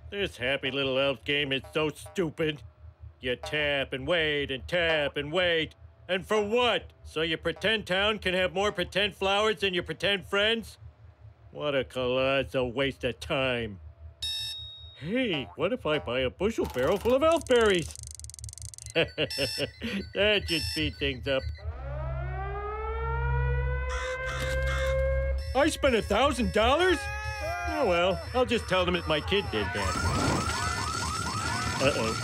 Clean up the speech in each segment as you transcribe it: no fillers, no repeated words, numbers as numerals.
This happy little elf game is so stupid. You tap and wait and tap and wait. And for what? So your pretend town can have more pretend flowers than your pretend friends? What a colossal waste of time. Hey, what if I buy a bushel barrel full of elf berries? That should speed things up. I spent $1,000? Oh well, I'll just tell them that my kid did that. Uh-oh.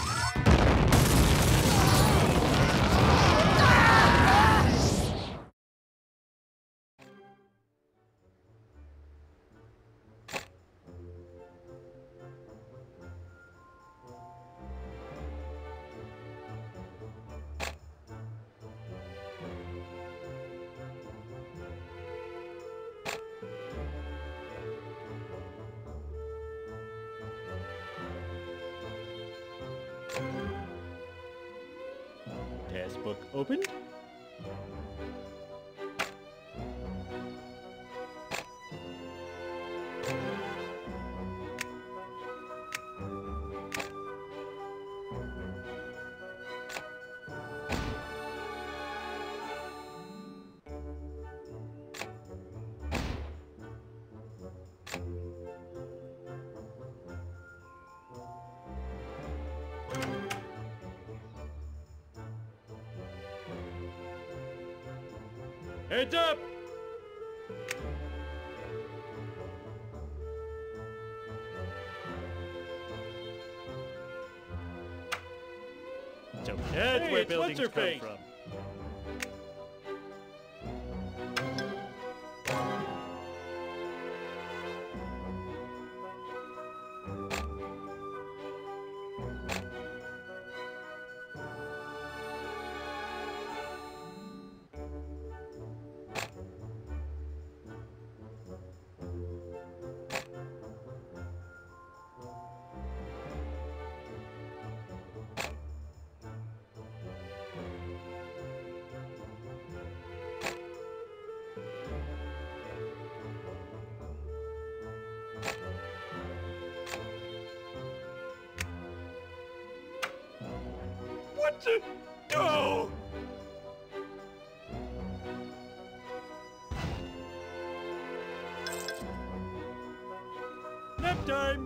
Taskbook open. Heads up! So that's where buildings come from. What the? No! Nap time!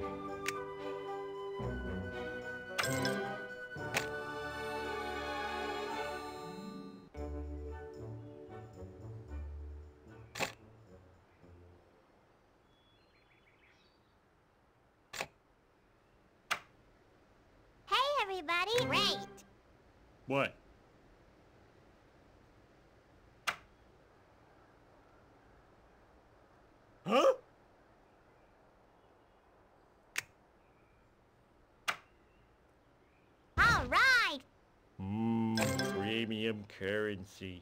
Hey, everybody! Great! What? Huh? All right! Premium currency.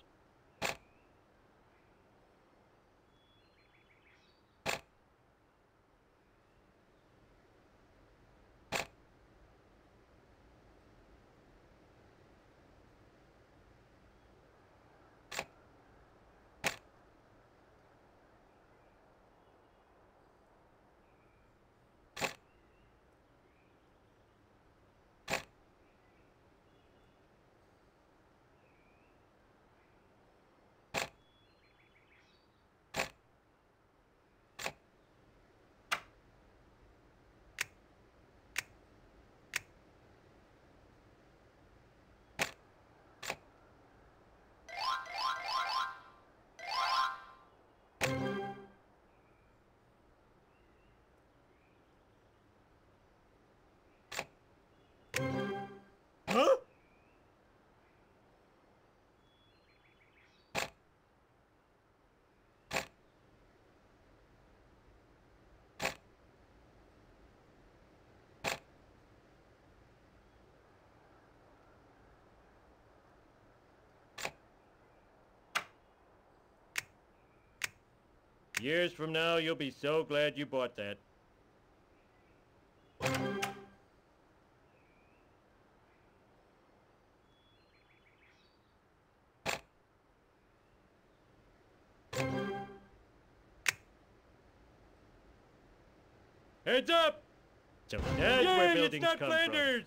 Huh? Years from now, you'll be so glad you bought that. Heads up! So that's where buildings Ned come Flanders!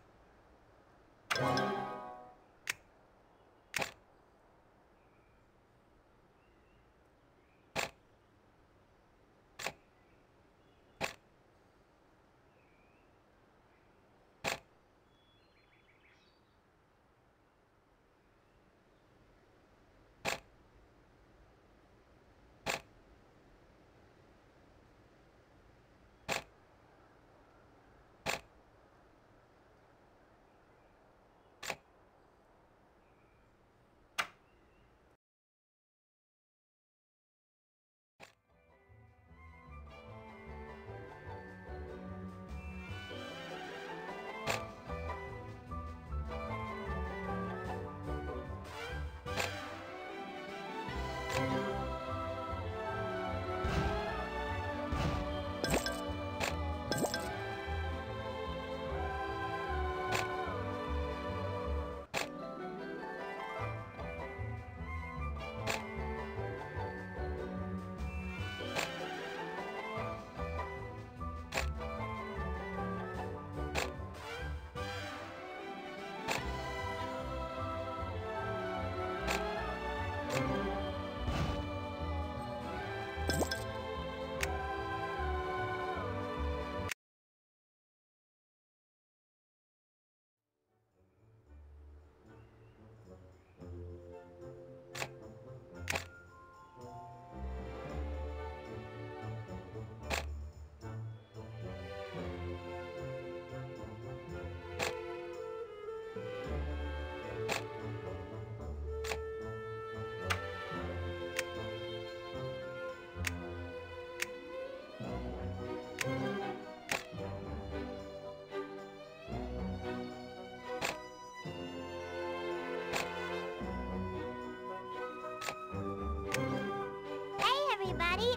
Hey, everybody.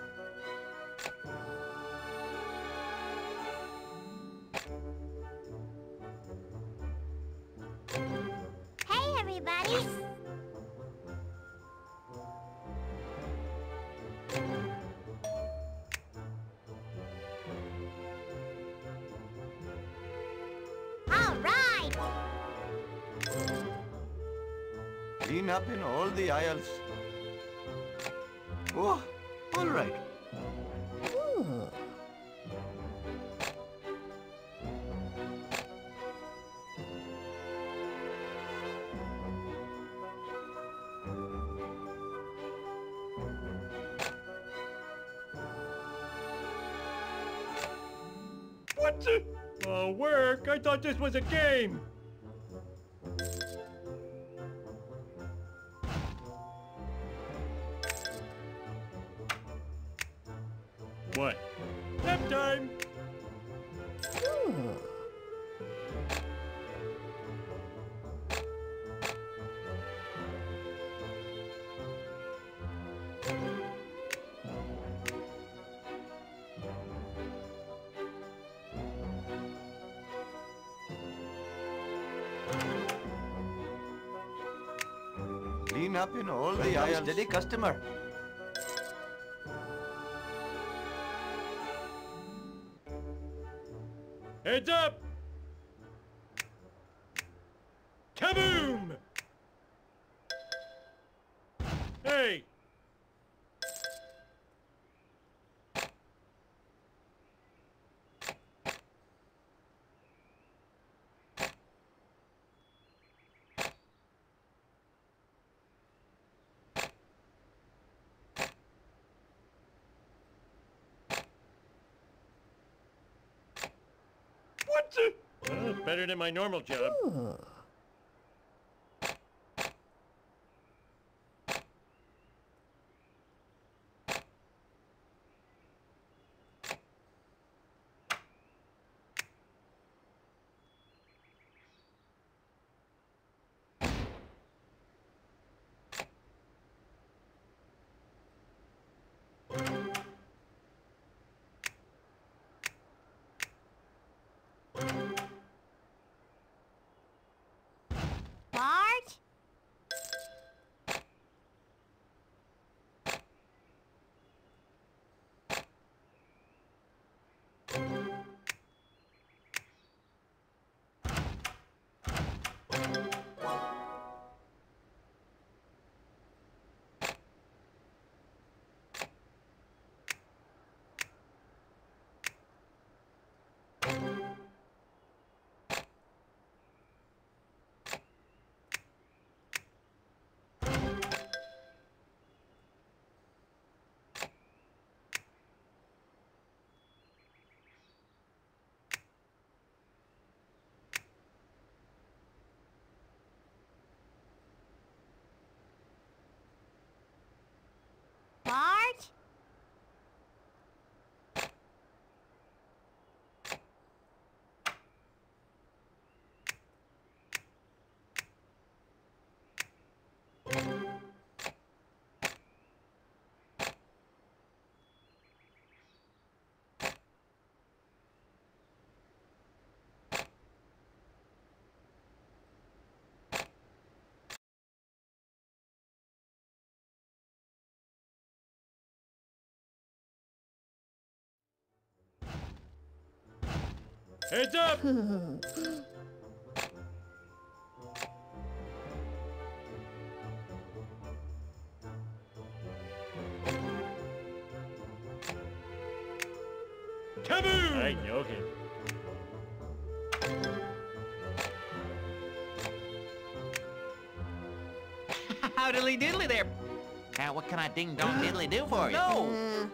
Hey, everybody. All right. Clean up in all the aisles. Oh, all right. What the? Oh, work? I thought this was a game. What? Nap time! Clean up in all the aisles. Steady customer. Heads up! Kaboom! Hey! What the? Well, it's better than my normal job. Heads up! Kaboom! I know him. Howdily diddly there. Now, what can I ding dong diddly do for you? No!